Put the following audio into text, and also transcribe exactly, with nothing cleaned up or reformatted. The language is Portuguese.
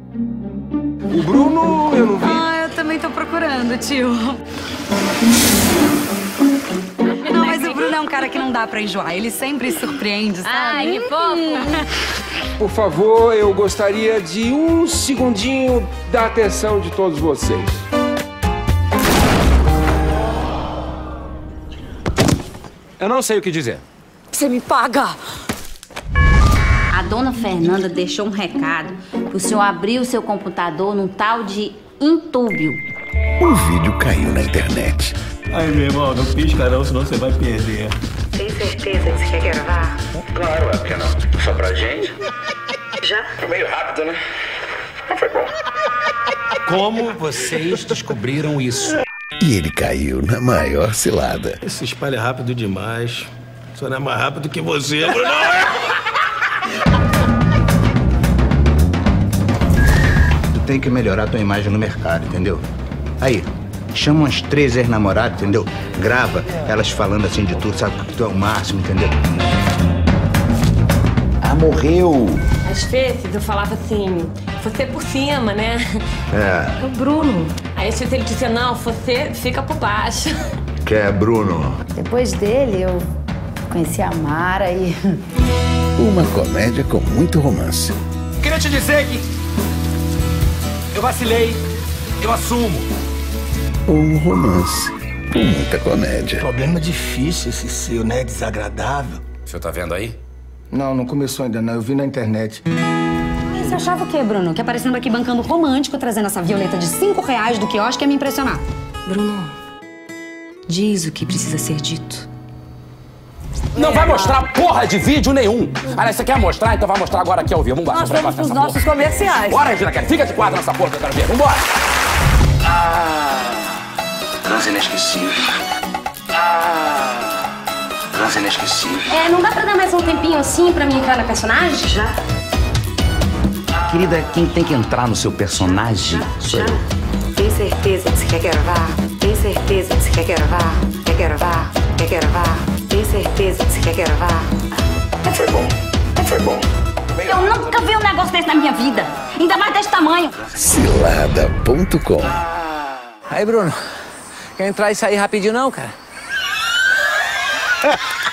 O Bruno, eu não vi. Ah, eu também tô procurando, tio. Não, mas o Bruno é um cara que não dá pra enjoar. Ele sempre surpreende, sabe? Ai, que fofo. Por favor, eu gostaria de um segundinho da atenção de todos vocês. Eu não sei o que dizer. Você me paga! A dona Fernanda deixou um recado pro senhor abrir o seu computador num tal de Intúbio. O vídeo caiu na internet. Aí, meu irmão, não pisca não, senão você vai perder. Tem certeza que você quer gravar? Claro, é porque não. Só pra gente. Já? Foi meio rápido, né? Mas foi bom. Como vocês descobriram isso? E ele caiu na maior cilada. Esse espalha é rápido demais. Só não é mais rápido que você, Bruno. Tu tem que melhorar tua imagem no mercado, entendeu? Aí, chama umas três ex-namoradas, entendeu? Grava elas falando assim de tudo, sabe que tu é o máximo, entendeu? Ah, morreu! Às vezes eu falava assim, você por cima, né? É. É o Bruno. Aí às vezes ele dizia, não, você fica por baixo. Que é Bruno? Depois dele, eu conheci a Mara e... Uma comédia com muito romance. Queria te dizer que eu vacilei, eu assumo. Um romance com muita comédia. Problema difícil esse seu, né? Desagradável. O senhor tá vendo aí? Não, não começou ainda não, eu vi na internet. E você achava o quê, Bruno? Que aparecendo aqui bancando romântico, trazendo essa violeta de cinco reais do quiosque ia me impressionar. Bruno, diz o que precisa ser dito. Não vai mostrar porra de vídeo nenhum. Aliás, você quer mostrar? Então vai mostrar agora aqui ao vivo. Vambora. Nós vamos pros nossos comerciais. Bora, Regina, Kelly. Fica de quadro nessa porra que eu quero ver. Vambora. Ah, transa inesquecível. Ah, transa inesquecível. É, não dá pra dar mais um tempinho assim pra mim entrar na personagem? Já? Querida, quem tem que entrar no seu personagem sou Já? eu. Tem certeza que você quer gravar? Tem certeza que você quer gravar? Quer gravar? Quer gravar? Tem certeza que você quer gravar? Não foi bom. Não foi bom. Eu nunca vi um negócio desse na minha vida. Ainda mais desse tamanho. Cilada ponto com. Aí, Bruno, quer entrar e sair rapidinho não, cara?